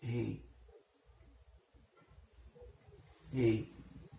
Ei. Ei.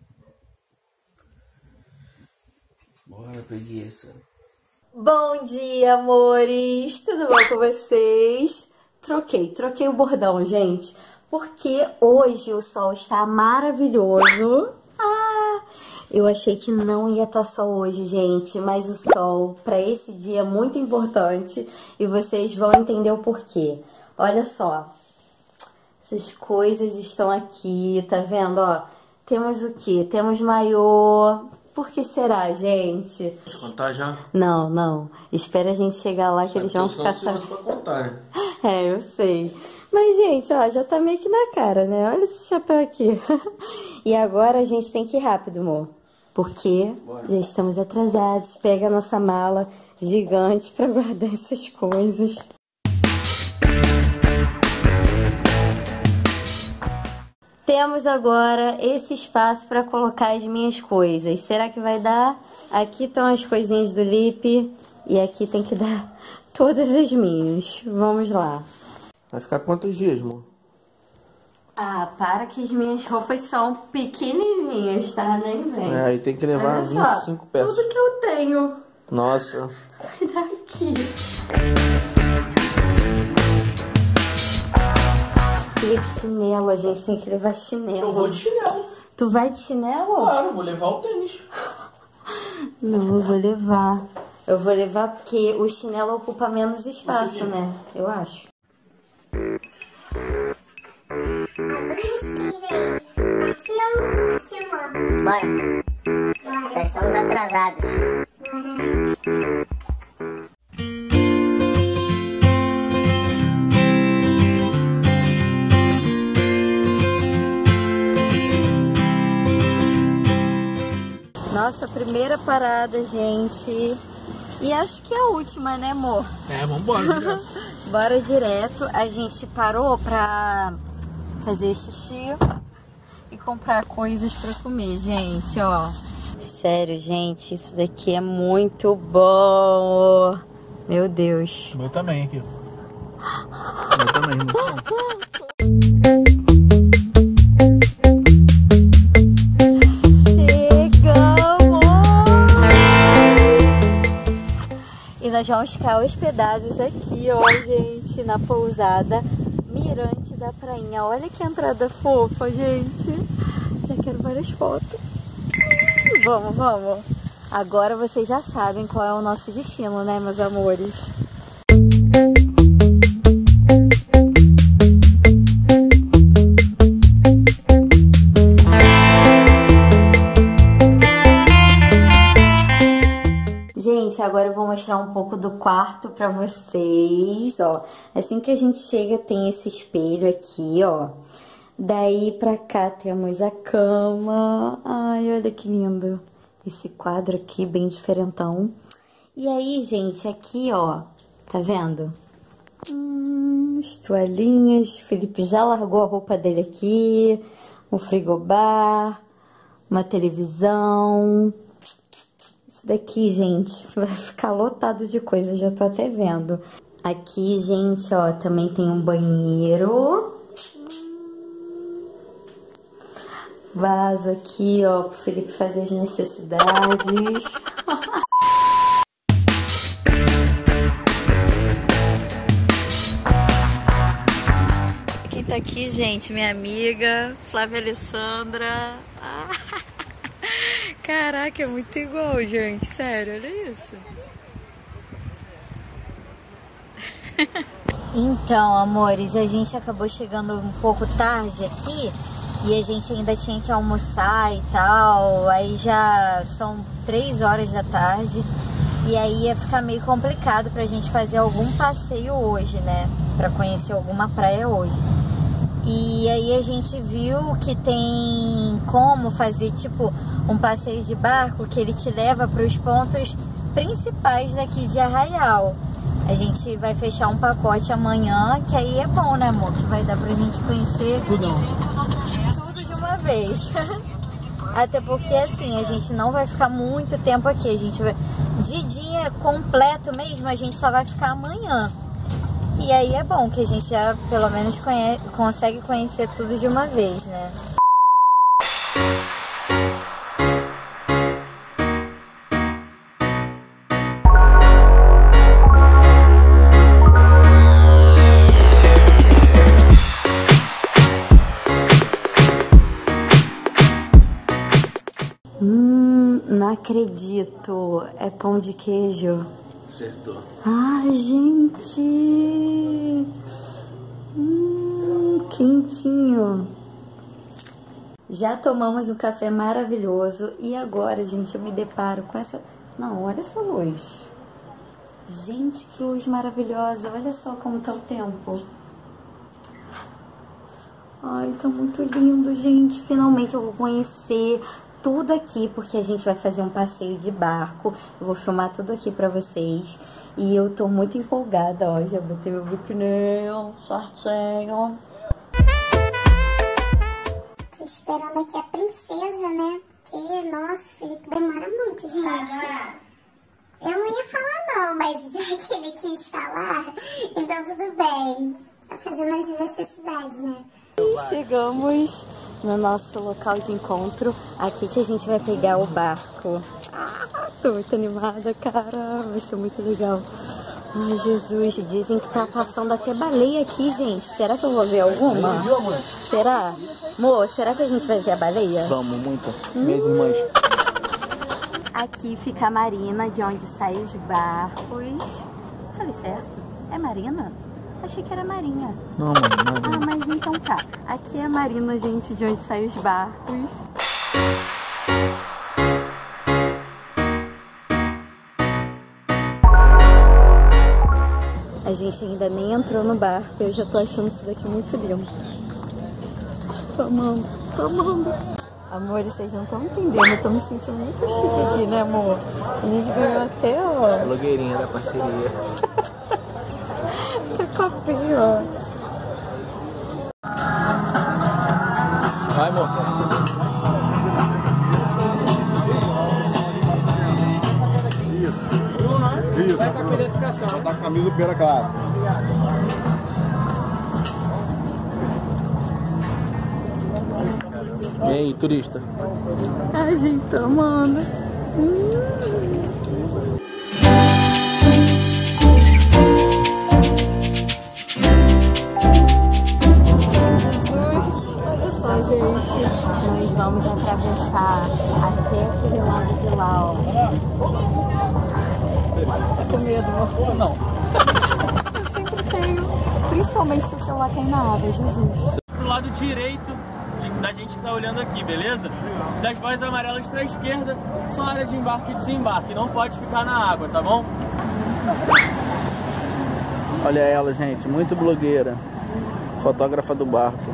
Bora, preguiça. Bom dia, amores! Tudo bom com vocês? Troquei o bordão, gente, porque hoje o sol está maravilhoso. Eu achei que não ia estar sol hoje, gente, mas o sol para esse dia é muito importante e vocês vão entender o porquê. Olha só, essas coisas estão aqui, tá vendo, ó? Temos o quê? Temos maiô. Por que será, gente? Vou contar já? Não. Espera a gente chegar lá que eles vão ficar sabendo. Pra contar, né? É, eu sei. Mas, gente, ó, já tá meio que na cara, né? Olha esse chapéu aqui. E agora a gente tem que ir rápido, amor. Porque já estamos atrasados. Pega a nossa mala gigante pra guardar essas coisas. Temos agora esse espaço para colocar as minhas coisas. Será que vai dar? Aqui estão as coisinhas do Lipe e aqui tem que dar todas as minhas. Vamos lá. Vai ficar quantos dias, amor? Para que as minhas roupas são pequenininhas, tá? Nem vem. Aí tem que levar olha 25 peças. Tudo que eu tenho. Nossa. Olha aqui. Felipe, chinelo, a gente tem que levar chinelo. Eu vou de chinelo. Tu vai de chinelo? Claro, eu vou levar o tênis. Não, eu vou levar. Eu vou levar porque o chinelo ocupa menos espaço, né? Eu acho. Bora. Já estamos atrasados. Nossa primeira parada, gente. E acho que é a última, né, amor? É, vambora. Bora direto. A gente parou pra fazer xixi e comprar coisas pra comer, gente, ó. Sério, gente, isso daqui é muito bom. Meu Deus. Meu também aqui. Meu também, muito bom. Nós vamos ficar hospedados aqui, ó, gente, na pousada Mirante da Prainha. Olha que entrada fofa, gente. Já quero várias fotos. Vamos. Agora vocês já sabem qual é o nosso destino, né, meus amores? Gente, agora eu vou mostrar um pouco do quarto pra vocês, ó. Assim que a gente chega tem esse espelho aqui, ó. Daí pra cá temos a cama. Ai, olha que lindo. Esse quadro aqui bem diferentão. E aí, gente, aqui, ó, tá vendo? As toalhinhas. O Felipe já largou a roupa dele aqui. Um frigobar. Uma televisão. Isso daqui, gente, vai ficar lotado de coisa, já tô até vendo. Aqui, gente, ó, também tem um banheiro. Vaso aqui, ó, pro Felipe fazer as necessidades. Quem tá aqui, gente? Minha amiga Flávia Alessandra. Caraca, é muito igual, gente. Sério, olha isso. Então, amores, a gente acabou chegando um pouco tarde aqui e a gente ainda tinha que almoçar e tal. Aí já são 3 horas da tarde e aí ia ficar meio complicado pra gente fazer algum passeio hoje, né? Pra conhecer alguma praia hoje. E aí a gente viu que tem como fazer tipo um passeio de barco que ele te leva para os pontos principais daqui de Arraial. A gente vai fechar um pacote amanhã, que aí é bom, né, amor? Que vai dar pra gente conhecer tudo de uma vez. Até porque assim, a gente não vai ficar muito tempo aqui. A gente vai, de dia completo mesmo, a gente só vai ficar amanhã. E aí é bom que a gente já pelo menos consegue conhecer tudo de uma vez, né? Não acredito, é pão de queijo. Acertou. Ai, gente! Quentinho. Já tomamos um café maravilhoso e agora, gente, eu me deparo com essa... Não, olha essa luz. Gente, que luz maravilhosa. Olha só como tá o tempo. Ai, tá muito lindo, gente. Finalmente eu vou conhecer tudo aqui, porque a gente vai fazer um passeio de barco. Eu vou filmar tudo aqui pra vocês. E eu tô muito empolgada, ó. Já botei meu biquininho, certinho. Tô esperando aqui a princesa, né? Porque, nossa, o Felipe demora muito, gente. Eu não ia falar não, mas já que ele quis falar, então tudo bem. Tá fazendo as necessidades, né? Chegamos no nosso local de encontro. Aqui que a gente vai pegar o barco. Tô muito animada, cara. Vai ser muito legal. Ai, Jesus. Dizem que tá passando até baleia aqui, gente. Será que eu vou ver alguma? Será? Amor, será que a gente vai ver a baleia? Vamos, muito. Minhas irmãs. Aqui fica a marina, de onde saem os barcos. Falei certo? É marina? Achei que era marinha. Não, mano, não. Ah, mas então tá. Aqui é a marina, gente, de onde saem os barcos. A gente ainda nem entrou no barco. Eu já tô achando isso daqui muito lindo. Tô amando, tô amando. Amor, vocês não estão entendendo. Eu tô me sentindo muito chique aqui, né, amor? A gente ganhou até, ó. Blogueirinha da parceria. Tô copinho, ó. Vai, amor. Isso. Vai estar com a identificação. Vai estar com a camisa do primeira classe. E aí, turista? Ai, gente, tô amando. Olha só, gente. Nós vamos atravessar até aquele lado de lá, ó. Tá com medo, amor? Não. Eu sempre tenho. Principalmente se o celular cair na água, Jesus. Pro lado direito da gente que tá olhando aqui, beleza? Das boias amarelas pra esquerda, só área de embarque e desembarque. Não pode ficar na água, tá bom? Olha ela, gente. Muito blogueira. Fotógrafa do barco.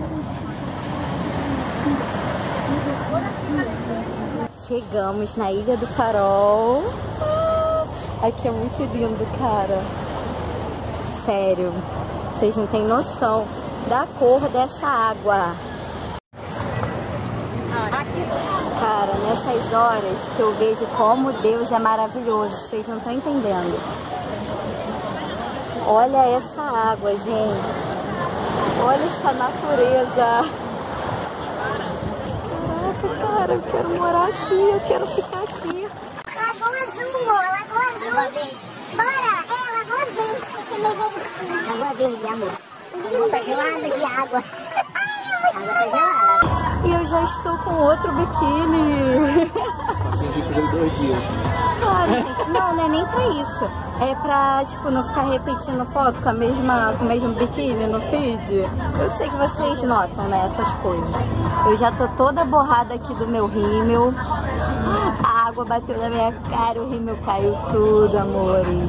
Chegamos na Ilha do Farol. Aqui é muito lindo, cara. Sério. Vocês não têm noção da cor dessa água. Cara, nessas horas que eu vejo como Deus é maravilhoso. Vocês não estão entendendo. Olha essa água, gente. Olha essa natureza. Caraca, cara, eu quero morar aqui. Eu quero ficar aqui. Lagoa Azul, amor. Lagoa Azul. Lagoa Verde. Bora. É, Lagoa Verde. Porque meio verde. Lagoa Verde, amor. Tá gelada de água. Água tá gelada. E eu já estou com outro biquíni. Fingi que veio 2 dias. Claro, gente. Não é nem pra isso. É pra, tipo, não ficar repetindo foto com o mesmo biquíni no feed. Eu sei que vocês notam, né, essas coisas. Eu já tô toda borrada aqui do meu rímel. A água bateu na minha cara, o rímel caiu tudo, amores.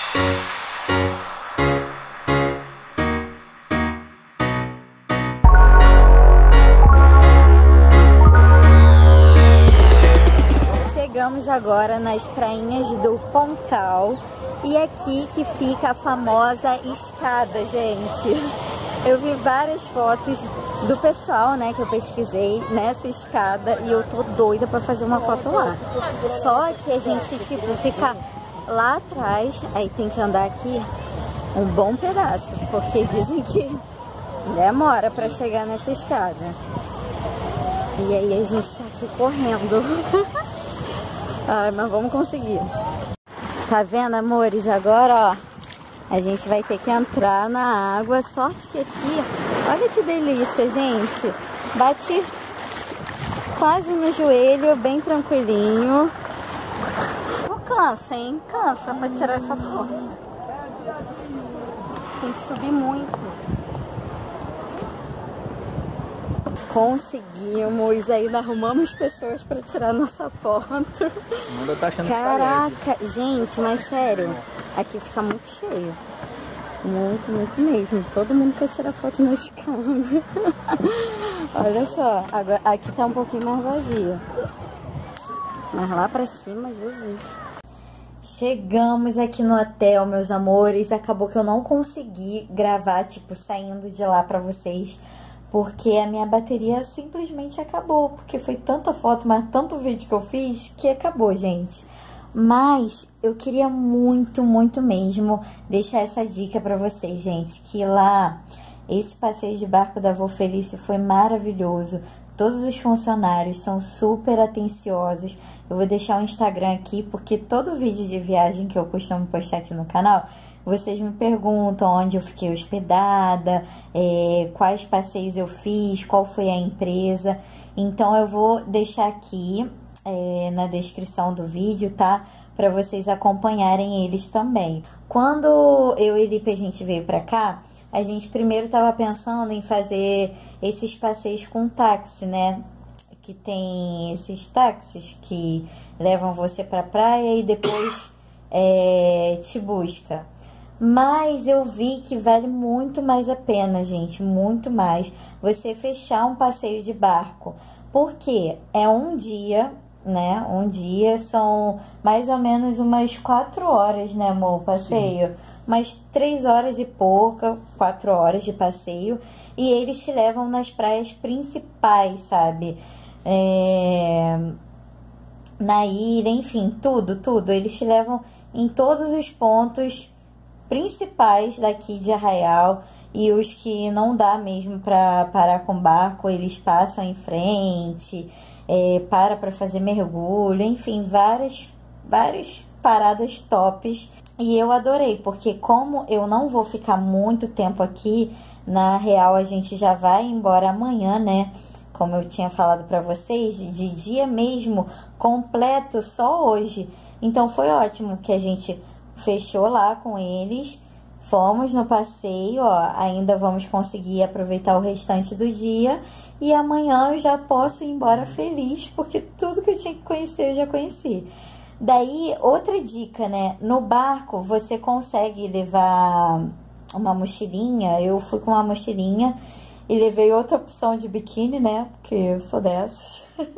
Chegamos agora nas prainhas do Pontal e aqui que fica a famosa escada, gente. Eu vi várias fotos do pessoal, né, que eu pesquisei nessa escada e eu tô doida pra fazer uma foto lá. Só que a gente, tipo, fica lá atrás, aí tem que andar aqui um bom pedaço, porque dizem que demora pra chegar nessa escada. E aí a gente tá aqui correndo. Ai, mas vamos conseguir. Tá vendo, amores? Agora, ó, a gente vai ter que entrar na água. Sorte que aqui, olha que delícia, gente. Bate quase no joelho, bem tranquilinho. Não cansa, hein? Cansa pra tirar essa foto. Tem que subir muito. Conseguimos, ainda arrumamos pessoas pra tirar nossa foto. O mundo tá achando Caraca, que tá leve. gente, mas sério, aqui fica muito cheio. Muito, muito mesmo. Todo mundo quer tirar foto na escada. Olha só, agora, aqui tá um pouquinho mais vazio. Mas lá pra cima, Jesus. Chegamos aqui no hotel, meus amores. Acabou que eu não consegui gravar, tipo, saindo de lá pra vocês. Porque a minha bateria simplesmente acabou. Porque foi tanta foto, mas tanto vídeo que eu fiz que acabou, gente. Mas eu queria muito, muito mesmo deixar essa dica pra vocês, gente. Que lá, esse passeio de barco da Vô Felício foi maravilhoso. Todos os funcionários são super atenciosos. Eu vou deixar o Instagram aqui, porque todo vídeo de viagem que eu costumo postar aqui no canal, vocês me perguntam onde eu fiquei hospedada, quais passeios eu fiz, qual foi a empresa. Então eu vou deixar aqui na descrição do vídeo, tá? Para vocês acompanharem eles também. Quando eu e Lipe a gente veio pra cá, a gente primeiro tava pensando em fazer esses passeios com táxi, né? Que tem esses táxis que levam você pra praia e depois te busca. Mas eu vi que vale muito mais a pena, gente, muito mais, você fechar um passeio de barco. Porque é um dia, né? Um dia são mais ou menos umas 4 horas, né, amor? O passeio. Sim. Umas 3 horas e pouca, 4 horas de passeio. E eles te levam nas praias principais, sabe? Na ilha, enfim, tudo. Eles te levam em todos os pontos principais daqui de Arraial, e os que não dá mesmo para parar com barco, eles passam em frente, para fazer mergulho, enfim, várias paradas tops. E eu adorei, porque como eu não vou ficar muito tempo aqui, na real a gente já vai embora amanhã, né? Como eu tinha falado para vocês, de dia mesmo, completo, só hoje. Então foi ótimo que a gente fechou lá com eles, fomos no passeio, ó, ainda vamos conseguir aproveitar o restante do dia, e amanhã eu já posso ir embora feliz, porque tudo que eu tinha que conhecer eu já conheci. Daí, outra dica, né, no barco você consegue levar uma mochilinha. Eu fui com uma mochilinha e levei outra opção de biquíni, né, porque eu sou dessas.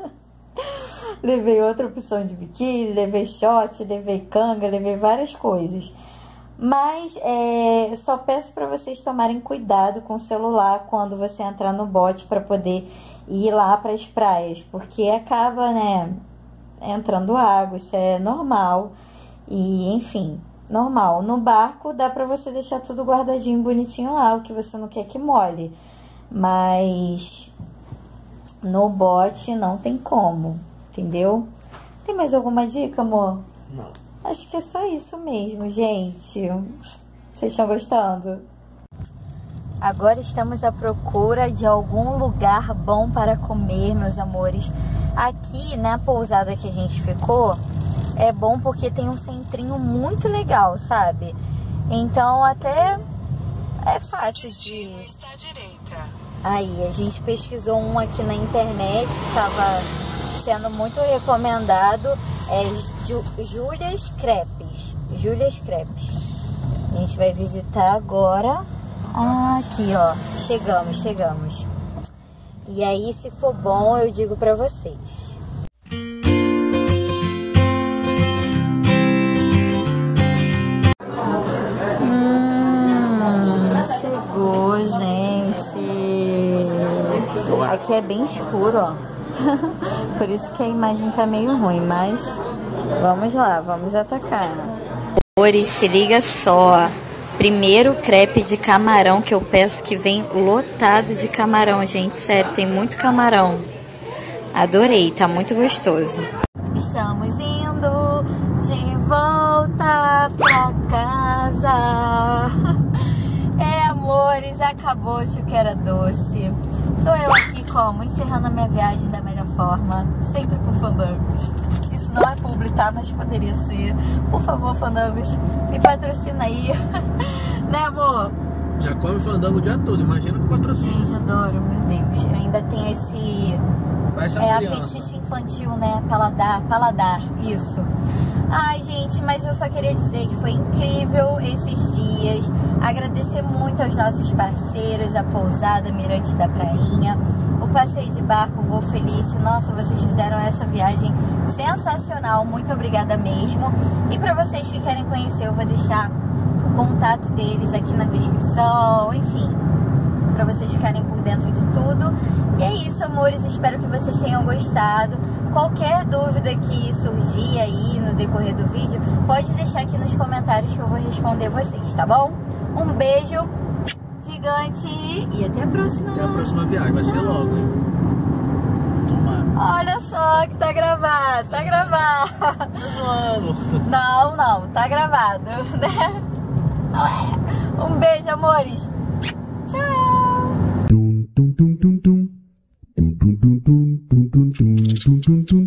Levei outra opção de biquíni, levei short, levei canga, levei várias coisas. Mas só peço para vocês tomarem cuidado com o celular quando você entrar no bote para poder ir lá para as praias, porque acaba, né, entrando água, isso é normal. E enfim, normal. No barco dá para você deixar tudo guardadinho, bonitinho lá, o que você não quer que molhe. Mas no bote não tem como, entendeu? Tem mais alguma dica, amor? Não. Acho que é só isso mesmo, gente. Vocês estão gostando? Agora estamos à procura de algum lugar bom para comer, meus amores. Aqui, na pousada que a gente ficou, é bom porque tem um centrinho muito legal, sabe? Então até é fácil de... Aí, a gente pesquisou um aqui na internet que estava sendo muito recomendado, Julia's Crepes. Julia's Crepes. A gente vai visitar agora. Ah, aqui, ó. Chegamos. E aí, se for bom, eu digo pra vocês. Chegou, gente. Aqui é bem escuro, ó. Por isso que a imagem tá meio ruim, mas vamos lá, vamos atacar. Se liga só. Primeiro crepe de camarão que eu peço, que vem lotado de camarão, gente. Sério, tem muito camarão. Adorei, tá muito gostoso. Estamos indo de volta pra casa. Amores, acabou-se o que era doce. Tô eu aqui como? Encerrando a minha viagem da melhor forma, sempre com fandangos. Isso não é publi, tá? Mas poderia ser. Por favor, fandangos, me patrocina aí. Né, amor? Já come fandango o dia todo, imagina com patrocínio. Gente, adoro, meu Deus. Ainda tem esse... apetite infantil, né? Paladar, isso. Ai, gente, mas eu só queria dizer que foi incrível esses dias. Agradecer muito aos nossos parceiros, a pousada Mirante da Prainha, o passeio de barco Voo Felício. Nossa, vocês fizeram essa viagem sensacional. Muito obrigada mesmo. E para vocês que querem conhecer, eu vou deixar o contato deles aqui na descrição, enfim, para vocês ficarem por dentro de tudo. E é isso, amores, espero que vocês tenham gostado. Qualquer dúvida que surgir aí no decorrer do vídeo, pode deixar aqui nos comentários que eu vou responder vocês, tá bom? Um beijo gigante e até a próxima. Até a próxima viagem, vai ser logo, hein? Tomara. Olha só que tá gravado, tá gravado. Não, tá gravado, né? Um beijo, amores. Tchau.